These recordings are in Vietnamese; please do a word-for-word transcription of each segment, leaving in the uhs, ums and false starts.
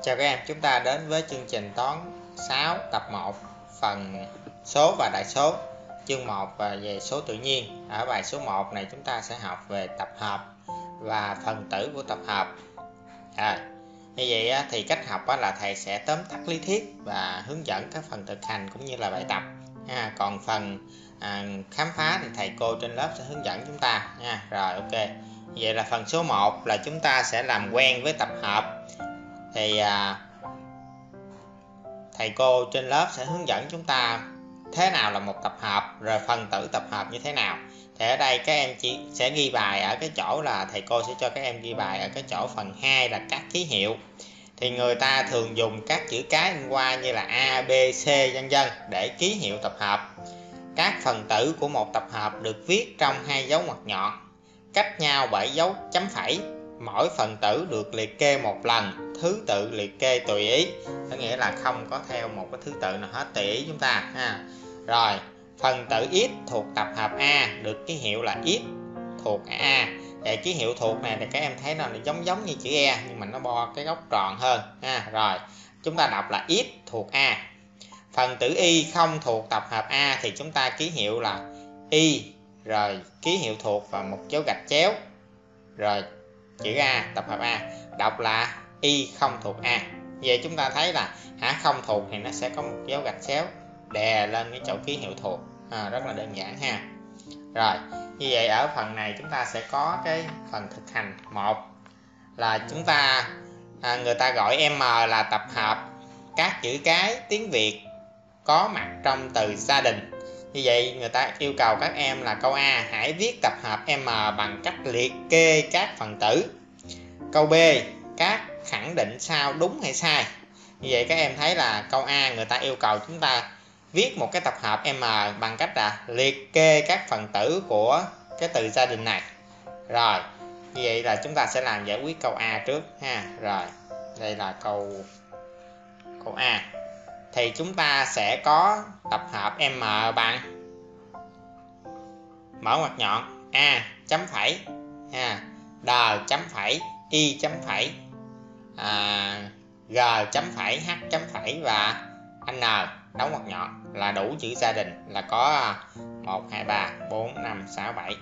Chào các em, chúng ta đến với chương trình toán sáu tập một phần số và đại số, chương một về số tự nhiên. Ở bài số một này chúng ta sẽ học về tập hợp và phần tử của tập hợp. À, như vậy thì cách học là thầy sẽ tóm tắt lý thuyết và hướng dẫn các phần thực hành cũng như là bài tập. À, còn phần à, khám phá thì thầy cô trên lớp sẽ hướng dẫn chúng ta. À, rồi ok. Vậy là phần số một là chúng ta sẽ làm quen với tập hợp. Thì à, thầy cô trên lớp sẽ hướng dẫn chúng ta thế nào là một tập hợp, rồi phần tử tập hợp như thế nào. Thì ở đây các em chỉ sẽ ghi bài ở cái chỗ là thầy cô sẽ cho các em ghi bài ở cái chỗ phần hai là các ký hiệu. Thì người ta thường dùng các chữ cái in qua như là A, B, C vân vân để ký hiệu tập hợp. Các phần tử của một tập hợp được viết trong hai dấu ngoặc nhọn cách nhau bảy dấu chấm phẩy. Mỗi phần tử được liệt kê một lần, thứ tự liệt kê tùy ý, có nghĩa là không có theo một cái thứ tự nào hết, tùy ý chúng ta ha. Rồi phần tử x thuộc tập hợp A được ký hiệu là x thuộc A. Và ký hiệu thuộc này thì các em thấy nó giống giống như chữ E nhưng mà nó bo cái góc tròn hơn ha. Rồi chúng ta đọc là x thuộc A. Phần tử y không thuộc tập hợp A thì chúng ta ký hiệu là y, rồi ký hiệu thuộc và một dấu gạch chéo, rồi chữ A, tập hợp A, đọc là y không thuộc A. Vậy chúng ta thấy là hả không thuộc thì nó sẽ có một dấu gạch xéo đè lên cái chỗ ký hiệu thuộc. À, rất là đơn giản ha. Rồi như vậy ở phần này chúng ta sẽ có cái phần thực hành. Một là chúng ta à, người ta gọi M là tập hợp các chữ cái tiếng Việt có mặt trong từ gia đình. Như vậy người ta yêu cầu các em là câu A hãy viết tập hợp M bằng cách liệt kê các phần tử. Câu B các khẳng định sau đúng hay sai. Như vậy các em thấy là câu A người ta yêu cầu chúng ta viết một cái tập hợp M bằng cách là liệt kê các phần tử của cái từ gia đình này. Rồi như vậy là chúng ta sẽ làm giải quyết câu A trước ha. Rồi đây là câu câu A. Thì chúng ta sẽ có tập hợp M bằng mở ngoặc nhọn A chấm phẩy ha, D chấm phẩy, Y chấm phẩy, à, G chấm phẩy, H chấm phẩy và N đóng ngoặc nhọn là đủ chữ gia đình, là có một, hai, ba, bốn, năm, sáu, bảy.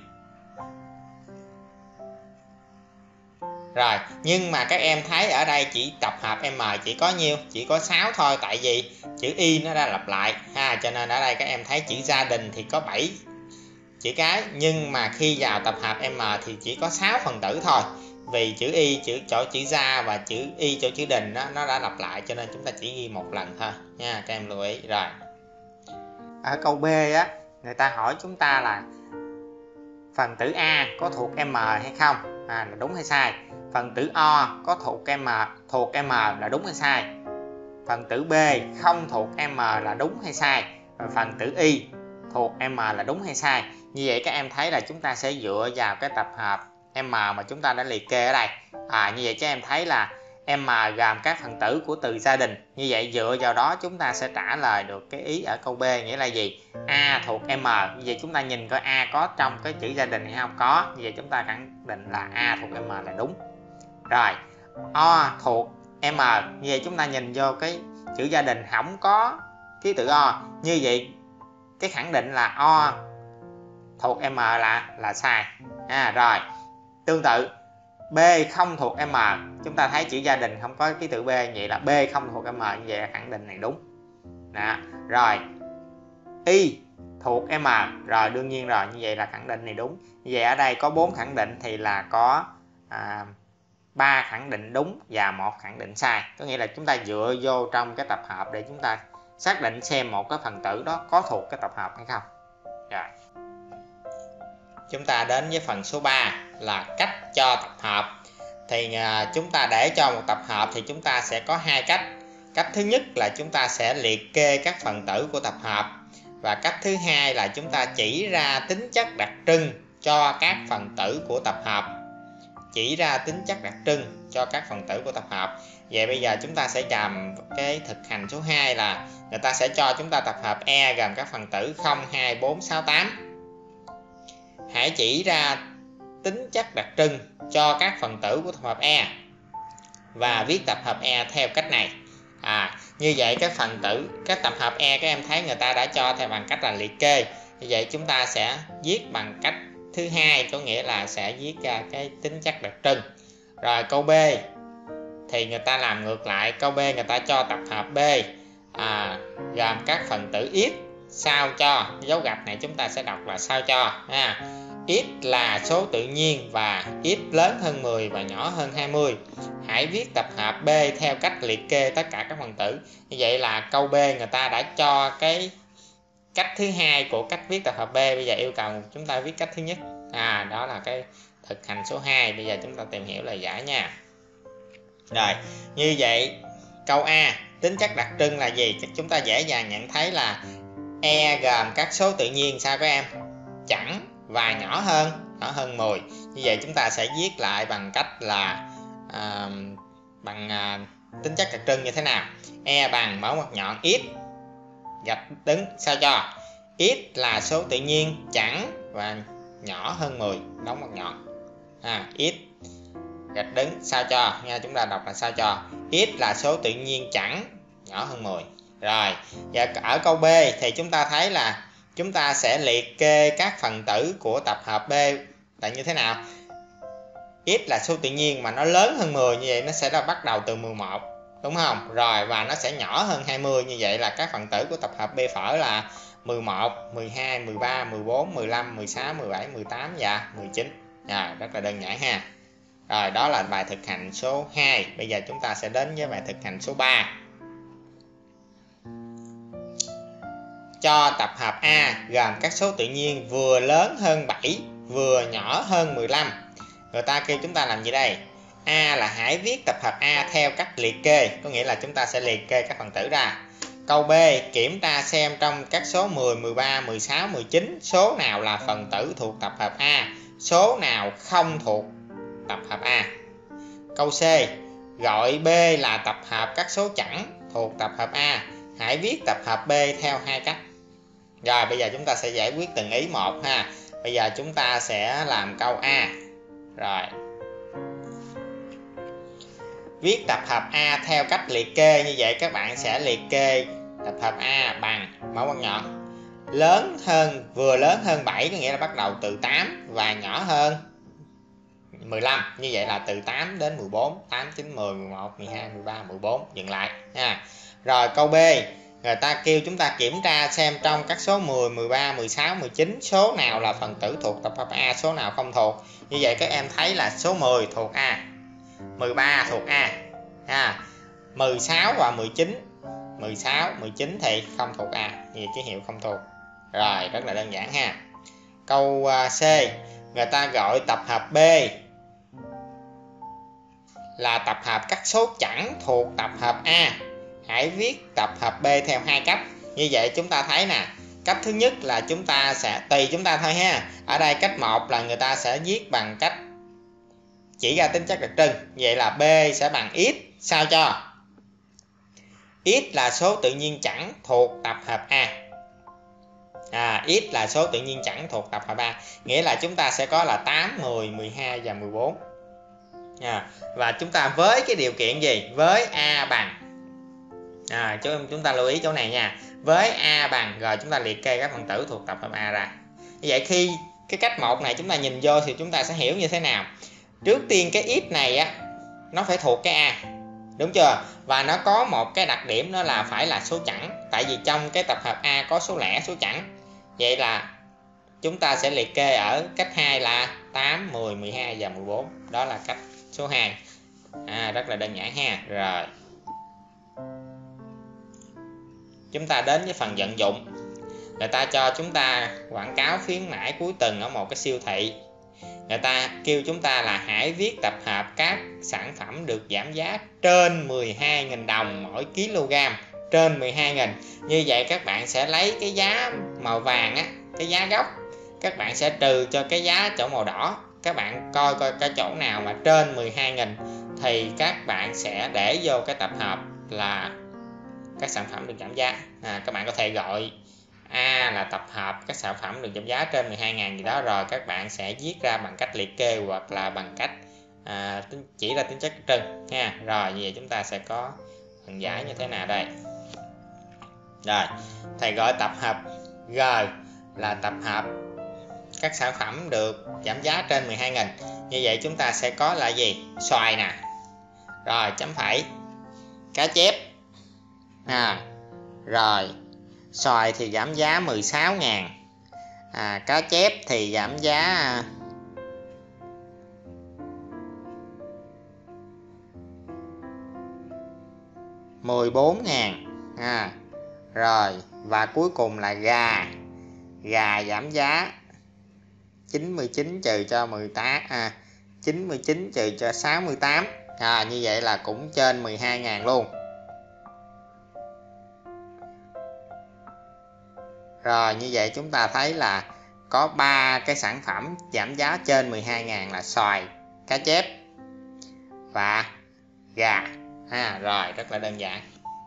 Rồi nhưng mà các em thấy ở đây chỉ tập hợp M chỉ có nhiêu, chỉ có sáu thôi, tại vì chữ Y nó đã lặp lại ha, cho nên ở đây các em thấy chữ gia đình thì có bảy chữ cái, nhưng mà khi vào tập hợp M thì chỉ có sáu phần tử thôi, vì chữ Y chữ chỗ chữ gia và chữ Y chỗ chữ đình đó, nó đã lặp lại, cho nên chúng ta chỉ ghi một lần thôi nha, các em lưu ý. Rồi ở câu B á, người ta hỏi chúng ta là phần tử A có thuộc M hay không, à, là đúng hay sai. Phần tử O có thuộc M thuộc M là đúng hay sai. Phần tử B không thuộc M là đúng hay sai. Và phần tử Y thuộc M là đúng hay sai. Như vậy các em thấy là chúng ta sẽ dựa vào cái tập hợp M mà chúng ta đã liệt kê ở đây. À, như vậy các em thấy là M gồm các phần tử của từ gia đình. Như vậy dựa vào đó chúng ta sẽ trả lời được cái ý ở câu B, nghĩa là gì? A thuộc M. Như vậy chúng ta nhìn coi A có trong cái chữ gia đình hay không? Có. Như vậy chúng ta khẳng định là A thuộc M là đúng. Rồi O thuộc M. Như vậy chúng ta nhìn vô cái chữ gia đình không có ký tự O. Như vậy cái khẳng định là O thuộc M là là sai. À, rồi tương tự B không thuộc M, chúng ta thấy chữ gia đình không có ký tự B, vậy là B không thuộc M, như vậy là khẳng định này đúng. Đó. Rồi Y thuộc M, rồi đương nhiên rồi, như vậy là khẳng định này đúng. Như vậy ở đây có bốn khẳng định thì là có à, ba khẳng định đúng và một khẳng định sai, có nghĩa là chúng ta dựa vô trong cái tập hợp để chúng ta xác định xem một cái phần tử đó có thuộc cái tập hợp hay không. Rồi chúng ta đến với phần số ba là cách cho tập hợp. Thì à, chúng ta để cho một tập hợp thì chúng ta sẽ có hai cách. Cách thứ nhất là chúng ta sẽ liệt kê các phần tử của tập hợp, và cách thứ hai là chúng ta chỉ ra tính chất đặc trưng cho các phần tử của tập hợp. Chỉ ra tính chất đặc trưng cho các phần tử của tập hợp. Vậy bây giờ chúng ta sẽ làm cái thực hành số hai là người ta sẽ cho chúng ta tập hợp E gồm các phần tử không, hai, bốn, sáu, tám. Hãy chỉ ra tính chất đặc trưng cho các phần tử của tập hợp E. và viết tập hợp E theo cách này. À, như vậy các phần tử, các tập hợp E các em thấy người ta đã cho theo bằng cách là liệt kê. Như vậy chúng ta sẽ viết bằng cách thứ hai, có nghĩa là sẽ viết ra cái tính chất đặc trưng. Rồi câu B thì người ta làm ngược lại. Câu B người ta cho tập hợp B à, gồm các phần tử x sao cho, dấu gạch này chúng ta sẽ đọc là sao cho ha. X là số tự nhiên và x lớn hơn mười và nhỏ hơn hai mươi. Hãy viết tập hợp B theo cách liệt kê tất cả các phần tử. Như vậy là câu B người ta đã cho cái cách thứ hai của cách viết tập hợp B. Bây giờ yêu cầu chúng ta viết cách thứ nhất. À, đó là cái thực hành số hai. Bây giờ chúng ta tìm hiểu lời giải nha. Rồi, như vậy câu A, tính chất đặc trưng là gì? Chúng ta dễ dàng nhận thấy là E gồm các số tự nhiên sao các em? Chẵn và nhỏ hơn, nhỏ hơn mười. Như vậy chúng ta sẽ viết lại bằng cách là à, bằng à, tính chất đặc trưng như thế nào? E bằng mẫu ngoặc nhọn x gạch đứng sao cho x là số tự nhiên chẵn và nhỏ hơn mười, đóng ngoặc nhọn. À, x gạch đứng sao cho nha, chúng ta đọc là sao cho x là số tự nhiên chẵn nhỏ hơn mười. Rồi, và ở câu B thì chúng ta thấy là chúng ta sẽ liệt kê các phần tử của tập hợp B là như thế nào? X là số tự nhiên mà nó lớn hơn mười, như vậy nó sẽ là bắt đầu từ mười một, đúng không? Rồi, và nó sẽ nhỏ hơn hai mươi, như vậy là các phần tử của tập hợp B phở là mười một, mười hai, mười ba, mười bốn, mười lăm, mười sáu, mười bảy, mười tám và mười chín. Rồi, rất là đơn giản ha. Rồi, đó là bài thực hành số hai. Bây giờ chúng ta sẽ đến với bài thực hành số ba. Cho tập hợp A gồm các số tự nhiên vừa lớn hơn bảy, vừa nhỏ hơn mười lăm. Người ta kêu chúng ta làm gì đây? A là hãy viết tập hợp A theo cách liệt kê, có nghĩa là chúng ta sẽ liệt kê các phần tử ra. Câu B, kiểm tra xem trong các số mười, mười ba, mười sáu, mười chín, số nào là phần tử thuộc tập hợp A, số nào không thuộc tập hợp A. Câu C, gọi B là tập hợp các số chẵn thuộc tập hợp A, hãy viết tập hợp B theo hai cách. Rồi, bây giờ chúng ta sẽ giải quyết từng ý một ha. Bây giờ chúng ta sẽ làm câu A. Rồi, viết tập hợp A theo cách liệt kê. Như vậy các bạn sẽ liệt kê tập hợp A bằng mẫu ngoặc nhọn lớn hơn, vừa lớn hơn bảy, có nghĩa là bắt đầu từ tám và nhỏ hơn mười lăm. Như vậy là từ tám đến mười bốn, tám, chín, mười, mười một, mười hai, mười ba, mười bốn, dừng lại ha. Rồi câu B, người ta kêu chúng ta kiểm tra xem trong các số mười, mười ba, mười sáu, mười chín, số nào là phần tử thuộc tập hợp A, số nào không thuộc. Như vậy các em thấy là số mười thuộc A, mười ba thuộc A ha, mười sáu và mười chín, mười sáu, mười chín thì không thuộc A, như ký hiệu không thuộc. Rồi, rất là đơn giản ha. Câu C, người ta gọi tập hợp B là tập hợp các số chẵn thuộc tập hợp A, hãy viết tập hợp B theo hai cách. Như vậy chúng ta thấy nè, cách thứ nhất là chúng ta sẽ tùy chúng ta thôi ha. Ở đây cách một là người ta sẽ viết bằng cách chỉ ra tính chất đặc trưng. Vậy là B sẽ bằng x sao cho x là số tự nhiên chẵn thuộc tập hợp A. À, x là số tự nhiên chẵn thuộc tập hợp A, nghĩa là chúng ta sẽ có là tám, mười, mười hai và mười bốn. À, và chúng ta với cái điều kiện gì? Với A bằng, à, chúng ta lưu ý chỗ này nha, với A bằng, rồi chúng ta liệt kê các phần tử thuộc tập hợp A ra. Như vậy khi cái cách một này chúng ta nhìn vô thì chúng ta sẽ hiểu như thế nào? Trước tiên cái x này á, nó phải thuộc cái A, đúng chưa? Và nó có một cái đặc điểm đó là phải là số chẵn, tại vì trong cái tập hợp A có số lẻ, số chẵn. Vậy là chúng ta sẽ liệt kê ở cách hai là tám, mười, mười hai và mười bốn. Đó là cách số hai. À, rất là đơn giản ha. Rồi, chúng ta đến với phần vận dụng. Người ta cho chúng ta quảng cáo khuyến mãi cuối tuần ở một cái siêu thị. Người ta kêu chúng ta là hãy viết tập hợp các sản phẩm được giảm giá trên mười hai nghìn đồng mỗi kg, trên mười hai nghìn. Như vậy các bạn sẽ lấy cái giá màu vàng á, cái giá gốc, các bạn sẽ trừ cho cái giá chỗ màu đỏ. Các bạn coi coi cái chỗ nào mà trên mười hai nghìn thì các bạn sẽ để vô cái tập hợp là các sản phẩm được giảm giá. À, các bạn có thể gọi A là tập hợp các sản phẩm được giảm giá trên mười hai nghìn gì đó, rồi các bạn sẽ viết ra bằng cách liệt kê hoặc là bằng cách à, chỉ là tính chất đặc trưng ha. Rồi như vậy chúng ta sẽ có phần giải như thế nào đây? Rồi thầy gọi tập hợp G là tập hợp các sản phẩm được giảm giá trên mười hai nghìn. Như vậy chúng ta sẽ có là gì? Xoài nè, rồi chấm phẩy, cá chép à, rồi xoài thì giảm giá mười sáu ngàn, à, cá chép thì giảm giá mười bốn ngàn à, rồi và cuối cùng là gà. Gà giảm giá chín mươi chín trừ cho mười tám à, chín mươi chín trừ cho sáu mươi tám à, như vậy là cũng trên mười hai ngàn luôn. Rồi như vậy chúng ta thấy là có ba cái sản phẩm giảm giá trên mười hai ngàn là xoài, cá chép và gà ha. Rồi rất là đơn giản.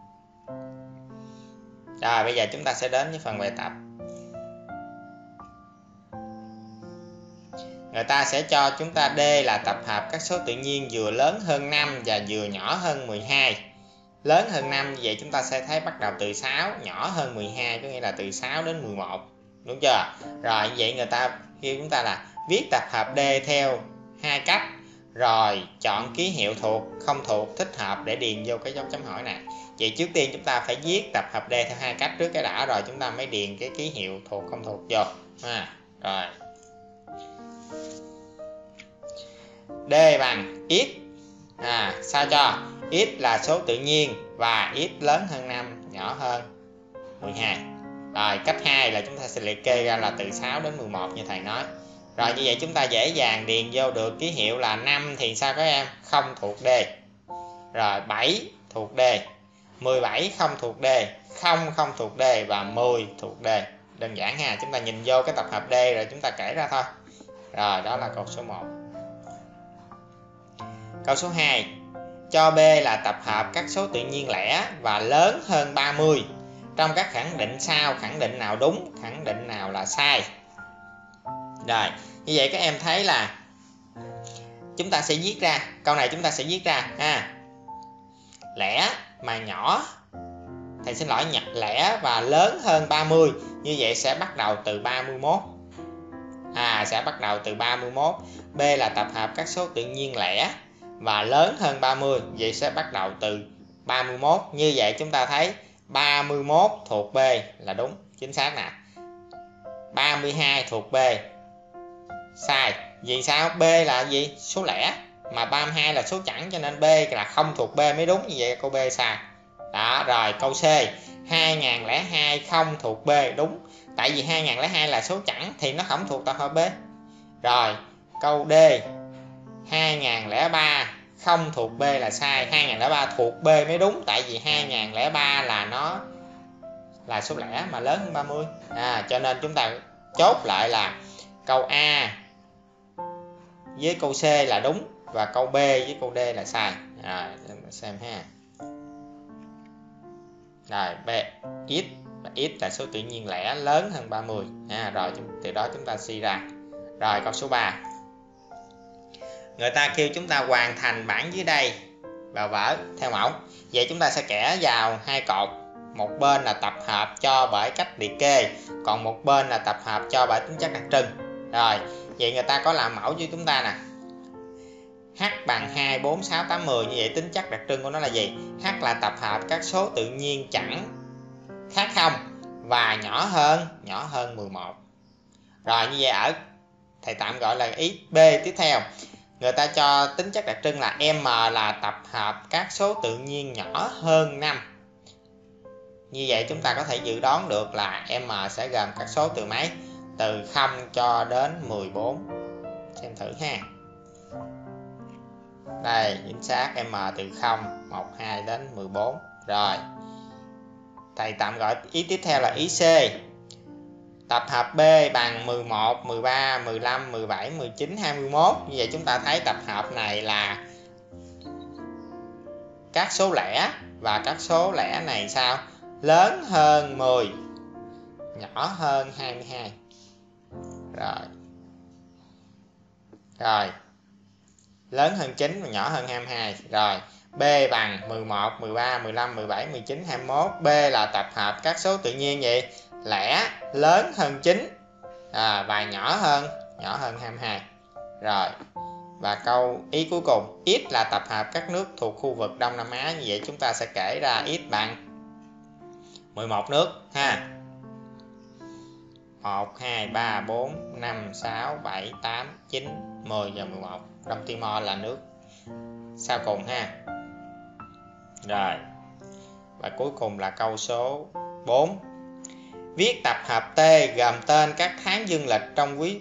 Rồi bây giờ chúng ta sẽ đến với phần bài tập. Người ta sẽ cho chúng ta D là tập hợp các số tự nhiên vừa lớn hơn năm và vừa nhỏ hơn mười hai. Lớn hơn năm, vậy chúng ta sẽ thấy bắt đầu từ sáu, nhỏ hơn mười hai có nghĩa là từ sáu đến mười một. Đúng chưa? Rồi vậy người ta kêu chúng ta là viết tập hợp D theo hai cách. Rồi chọn ký hiệu thuộc, không thuộc, thích hợp để điền vô cái dấu chấm hỏi này. Vậy trước tiên chúng ta phải viết tập hợp D theo hai cách trước cái đã, rồi chúng ta mới điền cái ký hiệu thuộc không thuộc vô. À, rồi. D bằng x. À, sao cho? X là số tự nhiên và x lớn hơn năm, nhỏ hơn mười hai. Rồi cách hai là chúng ta sẽ liệt kê ra là từ sáu đến mười một như thầy nói. Rồi như vậy chúng ta dễ dàng điền vô được ký hiệu là năm thì sao các em? Không thuộc D. Rồi bảy thuộc D, mười bảy không thuộc D, không không thuộc D và mười thuộc D. Đơn giản ha, chúng ta nhìn vô cái tập hợp D rồi chúng ta kể ra thôi. Rồi đó là câu số một. Câu số hai. Cho B là tập hợp các số tự nhiên lẻ và lớn hơn ba mươi. Trong các khẳng định sau, khẳng định nào đúng, khẳng định nào là sai? Rồi, như vậy các em thấy là chúng ta sẽ viết ra, câu này chúng ta sẽ viết ra ha. Lẻ mà nhỏ, thầy xin lỗi, nhập lẻ và lớn hơn ba mươi, như vậy sẽ bắt đầu từ ba mươi mốt. À, sẽ bắt đầu từ ba mươi mốt. B là tập hợp các số tự nhiên lẻ và lớn hơn ba mươi, vậy sẽ bắt đầu từ ba mươi mốt. Như vậy chúng ta thấy ba mươi mốt thuộc B là đúng, chính xác nè. ba mươi hai thuộc B, sai. Vì sao? B là gì? Số lẻ, mà ba mươi hai là số chẵn, cho nên B là không thuộc B mới đúng, như vậy câu B sai. Đó, rồi câu C. hai nghìn lẻ hai không thuộc B, đúng. Tại vì hai nghìn lẻ hai là số chẵn thì nó không thuộc tập hợp B. Rồi, câu D. hai nghìn lẻ ba không thuộc B là sai, hai nghìn lẻ ba thuộc B mới đúng, tại vì hai nghìn lẻ ba là nó là số lẻ mà lớn hơn ba mươi. À, cho nên chúng ta chốt lại là câu A với câu C là đúng và câu B với câu D là sai. Rồi, xem ha. Rồi, B, x và x là số tự nhiên lẻ lớn hơn ba mươi. À, rồi từ đó chúng ta suy ra. Rồi, câu số ba. Người ta kêu chúng ta hoàn thành bảng dưới đây vào vở theo mẫu. Vậy chúng ta sẽ kẻ vào hai cột. Một bên là tập hợp cho bởi cách liệt kê, còn một bên là tập hợp cho bởi tính chất đặc trưng. Rồi, vậy người ta có làm mẫu với chúng ta nè. H bằng hai, bốn, sáu, tám, mười. Như vậy tính chất đặc trưng của nó là gì? H là tập hợp các số tự nhiên chẵn khác không và nhỏ hơn, nhỏ hơn mười một. Rồi như vậy ở thầy tạm gọi là ý B tiếp theo. Người ta cho tính chất đặc trưng là M là tập hợp các số tự nhiên nhỏ hơn năm. Như vậy chúng ta có thể dự đoán được là M sẽ gồm các số từ mấy? Từ không cho đến mười bốn. Xem thử ha. Đây, chính xác, M từ không, một, hai đến mười bốn. Rồi. Thầy tạm gọi ý tiếp theo là ý C. Tập hợp B bằng mười một, mười ba, mười lăm, mười bảy, mười chín, hai mươi mốt. Như vậy chúng ta thấy tập hợp này là các số lẻ và các số lẻ này sao? Lớn hơn mười, nhỏ hơn hai mươi hai. Rồi. Rồi. lớn hơn chín và nhỏ hơn hai mươi hai. Rồi, B bằng mười một, mười ba, mười lăm, mười bảy, mười chín, hai mươi mốt. B là tập hợp các số tự nhiên gì? Lẻ lớn hơn chín à, và nhỏ hơn nhỏ hơn hai mươi hai. Rồi, và câu ý cuối cùng, X là tập hợp các nước thuộc khu vực Đông Nam Á. Như vậy chúng ta sẽ kể ra X bằng mười một nước ha. một, hai, ba, bốn, năm, sáu, bảy, tám, chín, mười và mười một. Đông Timor là nước sau cùng ha. Rồi, và cuối cùng là câu số bốn. Viết tập hợp T gồm tên các tháng dương lịch trong quý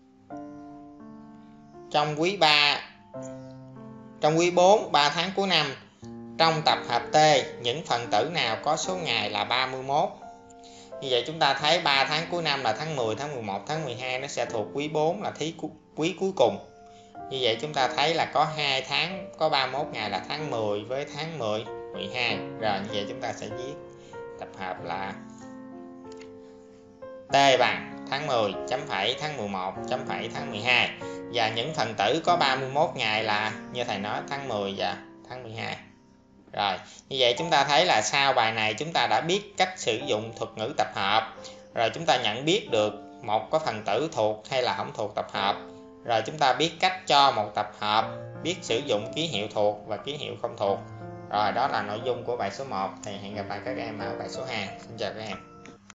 trong quý ba trong quý bốn, ba tháng cuối năm. Trong tập hợp T, những phần tử nào có số ngày là ba mươi mốt? Như vậy chúng ta thấy ba tháng cuối năm là tháng mười, tháng mười một, tháng mười hai, nó sẽ thuộc quý bốn là thí quý cuối cùng. Như vậy chúng ta thấy là có hai tháng có ba mươi mốt ngày là tháng mười với tháng mười, mười hai. Rồi như vậy chúng ta sẽ viết tập hợp là T bằng tháng mười, chấm phẩy, tháng mười một, chấm phẩy, tháng mười hai. Và những phần tử có ba mươi mốt ngày là như thầy nói tháng mười và tháng mười hai. Rồi, như vậy chúng ta thấy là sau bài này chúng ta đã biết cách sử dụng thuật ngữ tập hợp. Rồi chúng ta nhận biết được một có phần tử thuộc hay là không thuộc tập hợp. Rồi chúng ta biết cách cho một tập hợp, biết sử dụng ký hiệu thuộc và ký hiệu không thuộc. Rồi đó là nội dung của bài số một. Thì hẹn gặp lại các em ở bài số hai. Xin chào các em.